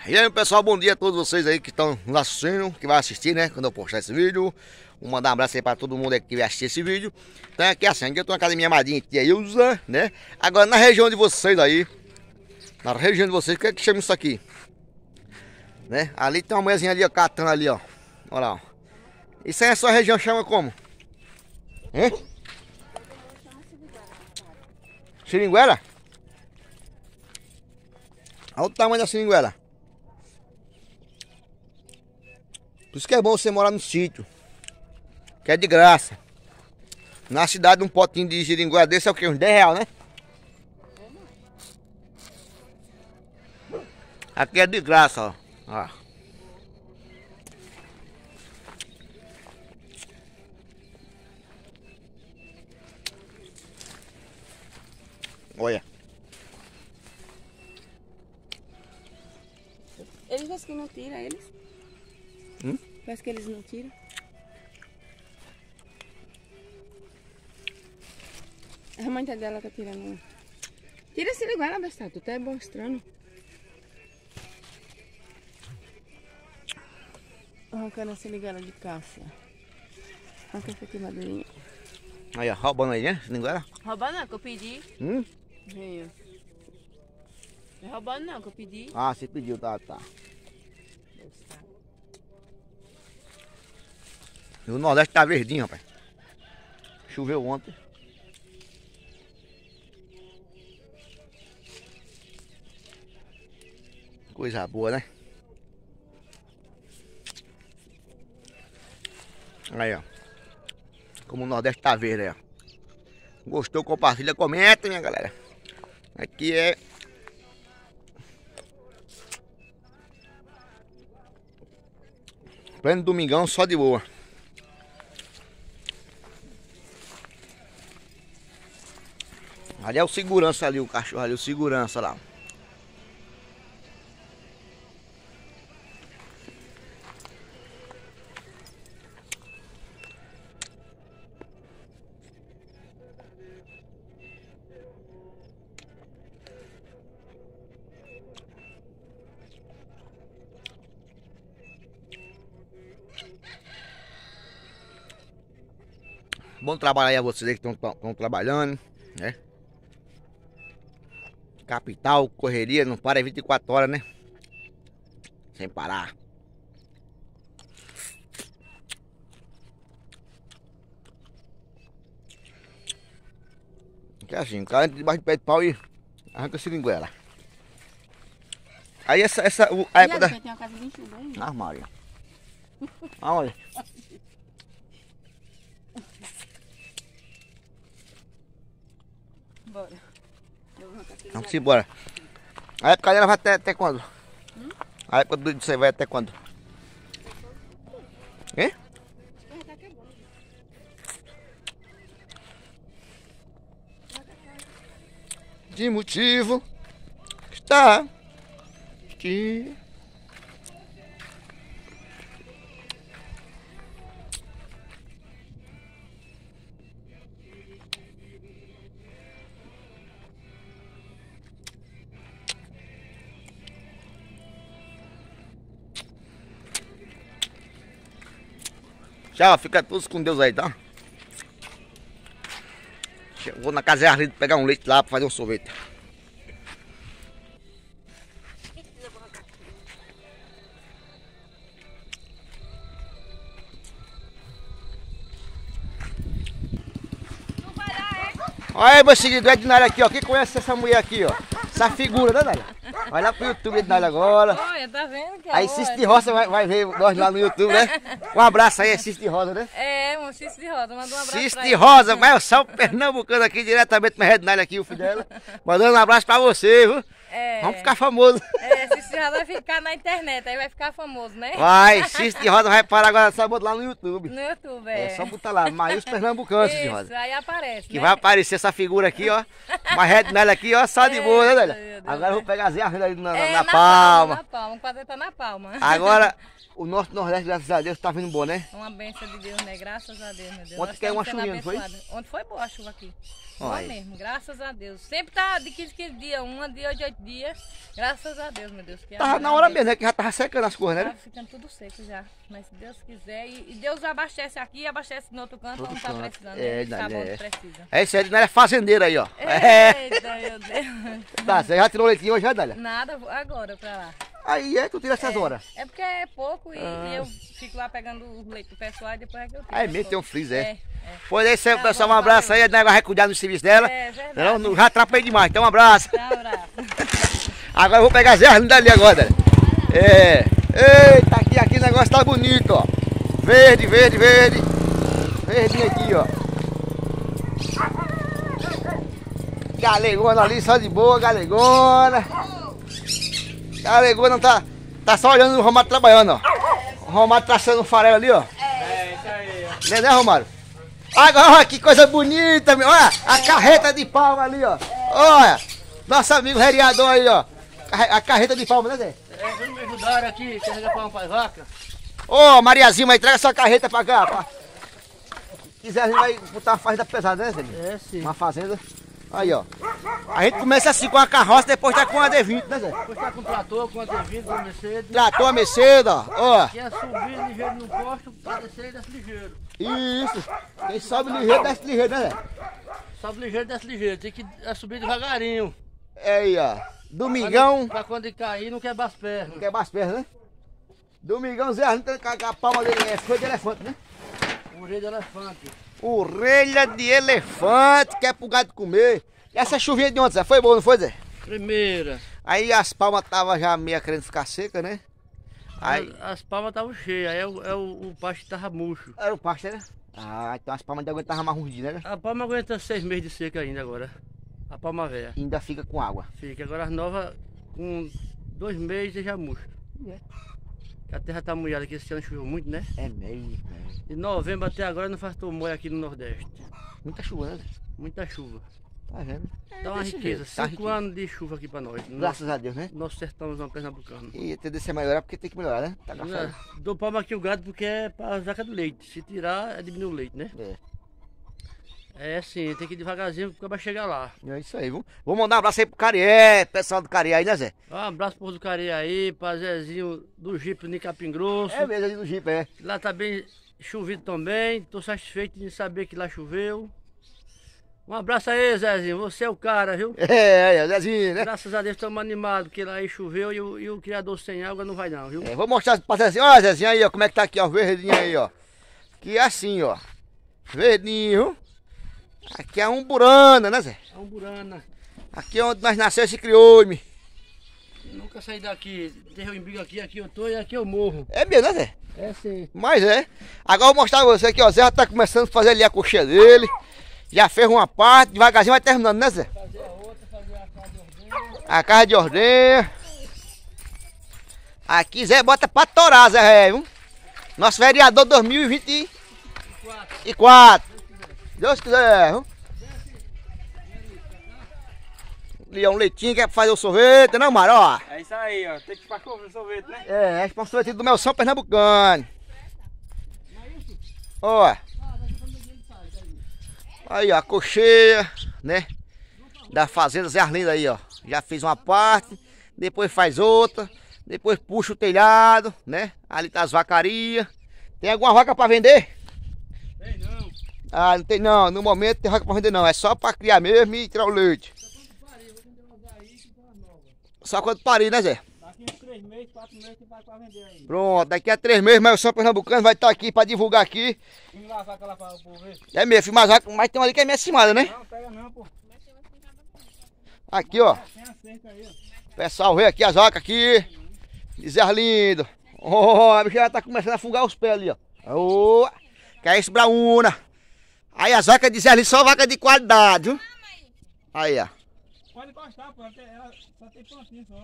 E aí pessoal, bom dia a todos vocês aí que estão nos assistindo, que vai assistir, né, quando eu postar esse vídeo. Vou mandar um abraço aí pra todo mundo aí que vai assistir esse vídeo. Então aqui assim, aqui eu tô na casa da minha amadinha tia Ilza, né. Agora na região de vocês aí, na região de vocês, o que é que chama isso aqui? Né, ali tem uma mulherzinha ali, ó, catando ali, ó. Olha lá, ó. Isso aí a sua região chama como? Hein? Seringuela? Olha o tamanho da seringuela. Por isso que é bom você morar no sítio, que é de graça. Na cidade um potinho de seringuela desse é o que? Uns 10 reais, né? Aqui é de graça, ó. Olha. Eles parece que não tiram eles. Parece que eles não tiram. A mãe dela tá tirando. Tira esse igual, besta. Tu tá mostrando. Arrancando essa ligada de caça. Arranca essa aqui, madurinha. Aí, ó, roubando aí, né? Seringuela. Roubando não, que eu pedi. Veio. Não é roubando não, que eu pedi. Ah, você pediu, tá. E o Nordeste tá verdinho, rapaz. Choveu ontem. Coisa boa, né? Aí, ó. Como o Nordeste tá verde aí, ó. Gostou, compartilha, comenta, minha galera. Aqui é... pleno domingão, só de boa. Ali é o segurança ali, o cachorro ali, o segurança lá. Bom trabalho aí a vocês aí que estão trabalhando, né? Capital, correria, não para 24 horas, né? Sem parar. Que é assim, o cara entra debaixo de pé de pau e arranca a seringuela. Aí essa a época da... Tem uma casa bem chuva aí. Armário. Olha. Bora. Vamos embora. A época dela vai até quando? A época do você vai até quando? Hein? De motivo está aqui. Tchau, fica todos com Deus aí, tá? Vou na casa Arlindo pegar um leite lá pra fazer um sorvete. Olha aí, meu seguidor Ednália aqui, ó. Quem conhece essa mulher aqui, ó? Essa figura, né, Nália? Vai lá pro YouTube, Ednália, agora. Olha, tá vendo que é Aí Cisto de Roça vai ver nós lá no YouTube, né? Um abraço aí, Cisto de Rosa, né? É, um Cisto de Rosa, manda um abraço Cisto pra de ele. Rosa, vai só o pernambucano aqui, diretamente pra Ednália aqui, o filho dela. Mandando um abraço pra você, viu? É. Vamos ficar famoso. É, Cisto de Rosa vai ficar na internet, aí vai ficar famoso, né? Vai, Cisto de Rosa vai parar agora, só botar lá no YouTube. No YouTube, É só botar lá, Maius Pernambucano, Cisto de Isso, Rosa. aí aparece, Que né? vai aparecer essa figura aqui, ó. Uma Ednália aqui, ó, só de boa, né, Nália? meu Deus. Agora eu vou pegar as ervas ali na Na palma. Na palma, o quadro tá na palma. Agora, o nosso Nordeste, graças a Deus, tá vindo bom, né? Uma bênção de Deus, né? Graças a Deus, meu Deus. Ontem caiu uma chuvinha, não foi? Ontem foi boa a chuva aqui. Olha Boa aí. mesmo, graças a Deus. Sempre tá de 15 dias, um dia de 8 dias. Graças a Deus, meu Deus. Que Tava na hora mesmo, né? Que já tava secando as coisas, né? Tá ficando tudo seco já. Mas se Deus quiser. E Deus abastece aqui e abastece no outro canto, Outro onde tá canto. precisando. É, né? Sabe é. onde precisa. É isso aí, não é fazendeiro aí, ó. É. Eita, meu Deus. Tá, você já tirou leitinho hoje, já, Dália? Nada, vou agora pra lá. Aí é, tu tira essas horas. É porque é pouco e eu fico lá pegando o leite do pessoal e depois é que eu tiro. Aí mesmo tem um freezer, é. É. Pois é isso aí, Tá pessoal, bom, um abraço aí, a Négua vai cuidar do serviço dela. É verdade. Não, já atrapalhei demais, então um abraço. Tá, um abraço. Agora eu vou pegar as ervas dali agora, Dália. É. Eita, aqui o negócio tá bonito, ó. Verde, verde, verde. Verdinho aqui, ó. Galegona ali, só de boa, galegona. Galegona tá só olhando o Romário trabalhando, ó. O Romário traçando um farelo ali, ó. É, isso aí, ó. Né, Romário? Agora, olha que coisa bonita, meu. Olha a carreta de palma ali, ó. Olha, nosso amigo vereador aí, ó. A carreta de palma, né, Zé? É, vamos me ajudar aqui, carregar palma para as vacas. Ô, Mariazinha, mas entrega essa carreta pra cá, pá. Se quiser, a gente vai botar uma fazenda pesada, né, Zé? É, sim. Uma fazenda. Aí, ó. A gente começa assim com a carroça, depois tá com a D20, né, Zé? Depois tá com trator, com a D20, com a Mercedes. Tratou a Mercedes, ó. Que é subir ligeiro no posto, para descer e desce ligeiro. Isso. Quem sobe ligeiro, desce ligeiro, né, Zé? Sobe ligeiro, desce ligeiro. Tem que subir devagarinho. É aí, ó. Domingão. Pra quando cair, não quebra as pernas. Quebra as pernas, né? Domingão, Zé Arlindo com a palma dele é folha de elefante, né? Orelha de elefante. Orelha de elefante, que é pro gado comer. E essa chuvinha de ontem, Zé? Foi boa, não foi, Zé? Primeira. Aí as palmas estavam já meio querendo ficar secas, né? Aí As palmas estavam cheias, aí o pasto tava murcho. era o pasto, né? Ah, então as palmas de aguentavam mais uns dias, né? A palma aguenta 6 meses de seca ainda agora. A palma velha. E ainda fica com água. Fica. Agora as novas, com 2 meses já murcha. A terra tá molhada aqui, esse ano choveu muito, né? É mesmo. De novembro até agora não faltou molho aqui no Nordeste. Muita chuva, né? Zé? Muita chuva. Tá vendo? Dá uma desse riqueza. jeito, tá 5 riqueza. anos de chuva aqui pra nós. Graças a Deus, né? Nosso sertãozão pernambucano. E a tendência é melhorar porque tem que melhorar, né? Tá gastando. Dou palma aqui o gado porque é pra vaca do leite. Se tirar, é diminuir o leite, né? É. É assim, tem que ir devagarzinho porque vai chegar lá. É isso aí, vou mandar um abraço aí pro Carié, pessoal do Carié aí, né, Zé? Um abraço pro do Cari aí, pra Zezinho do Jipe no Capim Grosso. É mesmo, ali no Jipe, é. Lá tá bem chovido também. Tô satisfeito de saber que lá choveu. Um abraço aí, Zezinho. Você é o cara, viu? É, Zezinho, né? Graças a Deus estamos animados, porque lá aí choveu e o criador sem água não vai não, viu? É, vou mostrar pra Zezinho. Ó, Zezinho aí, ó, como é que tá aqui, ó, verdinho aí, ó. Que é assim, ó. Verdinho. Aqui é um burana, né, Zé? É um burana. Aqui é onde nós nascemos e se criou, me. Nunca saí daqui. Deixa eu embigo aqui eu tô e aqui eu morro. É mesmo, né, Zé? É sim. Mas é. Agora eu vou mostrar pra você aqui, ó. Zé já tá começando a fazer ali a coxinha dele. Já fez uma parte, devagarzinho vai terminando, né, Zé? Fazer a outra, fazer a casa de ordenha. A casa de ordenha. Aqui Zé bota pra torar, Zé, viu? Nosso vereador 2024. Deus quiser, viu? Ali é um leitinho que é pra fazer o sorvete, não, Mário? Ó. É isso aí, ó. Tem que ir pra o sorvete, né? É pra um sorvete do Melção Pernambucano. Ó. Aí, ó, a cocheia, né? Da fazenda Zé Arlindo aí, ó. Já fez uma parte, depois faz outra, depois puxa o telhado, né? Ali tá as vacarias. Tem alguma vaca pra vender? Tem não. Ah, não tem não, no momento não tem vaca pra vender não, é só pra criar mesmo e tirar o leite. Só quando parir, né, Zé? Daqui uns 3 meses, 4 meses que vai pra vender aí. Pronto, daqui a 3 meses, mas o São Pernambucano vai estar aqui pra divulgar aqui. Vamos lá, vaca lá pra o povo ver. É mesmo, filmar as vacas, mas tem uma ali que é minha cimada, né? Não, pega não, pô. Aqui, ó. Tem a cerca aí, ó. O pessoal vê aqui as vacas aqui. De Zé Arlindo. Oh, a bicha já tá começando a fungar os pés ali, ó. Oh, que é isso, braúna. Aí as vacas de Zé Arlindo só vaca de qualidade, viu? Aí, ó. Pode encostar, pô. Ela só tem pontinho só.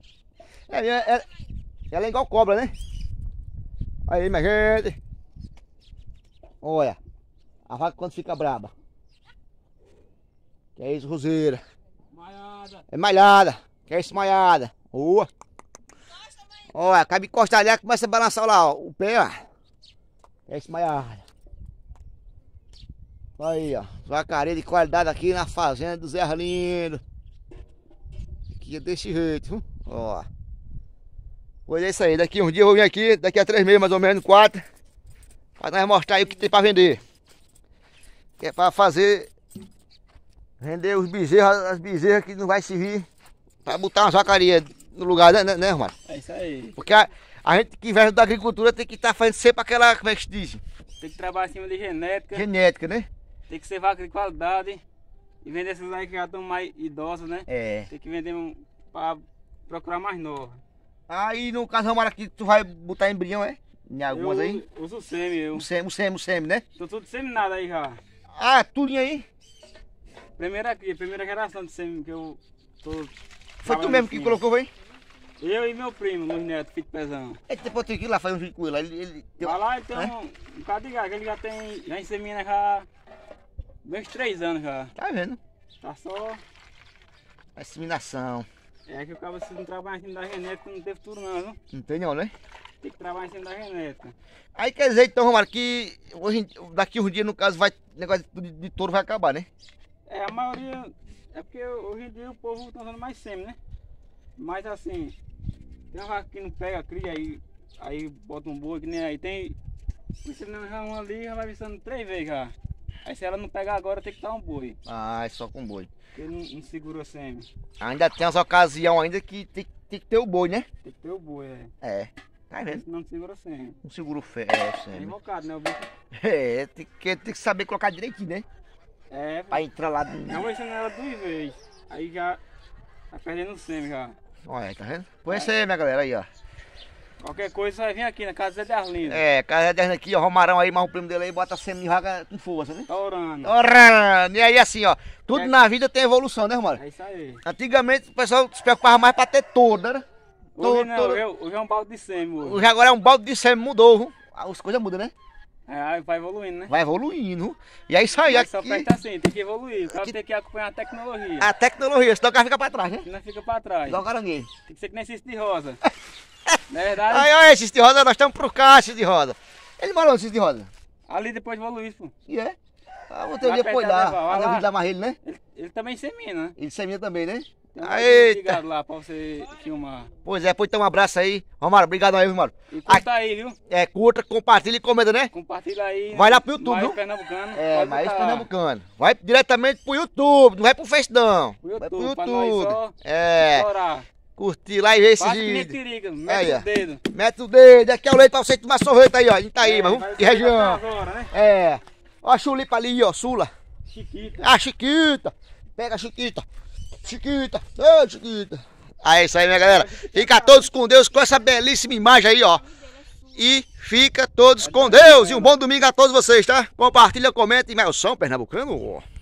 Ela é igual cobra, né? Aí, minha gente. Olha. A vaca quando fica braba. Que é isso, roseira. Malhada. É malhada. Que é esmaiada. Boa. Ó, acaba de encostar ali, começa a balançar lá, ó, o pé, ó. É esmaiada. Aí, ó. Vacaria de qualidade aqui na fazenda do Zé Arlindo. Aqui é desse jeito, viu? Ó. Pois é isso aí. Daqui uns dias eu vou vir aqui, daqui a 3 meses mais ou menos, 4. Pra nós mostrar aí o que tem pra vender. Que é pra fazer... Vender os bezerros, as bezerras que não vai servir pra botar umas vacarias no lugar, né, mano? É isso aí. Porque a gente que vive da agricultura tem que estar fazendo sempre aquela, como é que se diz? Tem que trabalhar em cima de genética. Genética, né? Tem que ser vaca de qualidade. E vender essas aí que já estão mais idosas, né? É. Tem que vender pra procurar mais nova. Aí no caso, Romara, aqui tu vai botar embrião, é? Em algumas eu aí? uso o semi, eu. O semi, né? Tô tudo seminado aí já. Ah, tudinho aí? Primeira geração de semi que eu tô... Foi tu mesmo que colocou, foi? Eu e meu primo, Luiz Neto, filho de pezão. Ele depois tem que ir lá fazer um vídeo com ele. Ele Vai lá e tem um bocado de gado, ele já insemina já uns 3 anos já. Tá vendo? Tá só... A inseminação. É que o cara se não trabalhar em cima da genética não teve futuro não, viu? Não tem não, né? Tem que trabalhar em cima da genética. Aí quer dizer então, Romário, que hoje, daqui uns dias, no caso, vai, negócio de touro vai acabar, né? É, a maioria... É porque hoje em dia o povo tá usando mais sêmen, né? Mas assim... Tem uma vaca que não pega, cria aí bota um boi, que nem aí tem... Se não já uma ali, já vai visando 3 vezes já. Aí se ela não pegar agora, tem que dar um boi. Ah, é só com boi. Porque não segura sêmen. Ainda tem as ocasiões ainda que tem que ter o boi, né? Tem que ter o boi, É. Tá vendo? Senão não segura sêmen. Não segura o fé, É sempre. invocado, né? O bicho... É, tem que saber colocar direitinho, né? É, Pra entrar lá. eu vou ensinar ela 2 vezes. Aí já tá perdendo o sêmen já. Olha, tá vendo? Pois é, minha galera, aí, ó. Qualquer coisa você vai vir aqui na casa do Zé de Arlindo. É, casa dessa aqui, ó, Romarão aí, mais o primo dele aí, bota sêmen de vaca com força, né? Tá orando. Orando! E aí assim, ó, tudo na vida tem evolução, né, Romário? É isso aí. Antigamente o pessoal se preocupava mais pra ter touro, né? Hoje não, hoje é um balde de sêmen hoje. Hoje agora é um balde de sêmen, mudou, viu? As coisas mudam, né? É, aí vai evoluindo, né? Vai evoluindo, viu? E é isso aí, Mas só aqui, presta assim, tem que evoluir. O cara tem que acompanhar a tecnologia. a tecnologia, senão o cara fica pra trás, né? Que não fica pra trás. Igual o caranguejo. Tem que ser que nem Cisto de Rosa. Não é verdade? Aí, olha, esses de roda, nós estamos pro cá, esses de roda. Ele morou nesses de roda. Ali depois evoluir, pô. E é? Ah, vou ter um Lá dia perto pra ir da lá, Leval, vai fazer lá. vídeo da Marrelho, né? Ele também semina, né? Ele semina também, né? Tem um Eita. ligado lá pra você filmar. Pois é, pois então um abraço aí. Romário, obrigado aí, Romário. E curta aí, viu? É, curta, compartilha e comenta, né? Compartilha aí. Vai lá pro YouTube, Mais viu? Pernambucano. É, pode mas botar lá. Pernambucano. Vai diretamente pro YouTube, não vai pro Face não. Pro Vai pro YouTube, pra nós YouTube. só É, estourar. curtir lá e ver esses Faz que nem vídeos. periga, Aí, mete ó. o dedo. Mete o dedo, aqui é o leite pra você tomar sorvete aí, ó. Em Itaíba, vai viu? Que ficar região. agora, né? É. Ó a chulipa ali, ó, Sula. Chiquita. Ah, Chiquita. Pega a Chiquita. Chiquita. Ô, Chiquita. Aí, é isso aí, minha galera. Fica todos com Deus com essa belíssima imagem aí, ó. E fica todos com Deus. E um bom domingo a todos vocês, tá? Compartilha, comenta e Melson Pernambucano.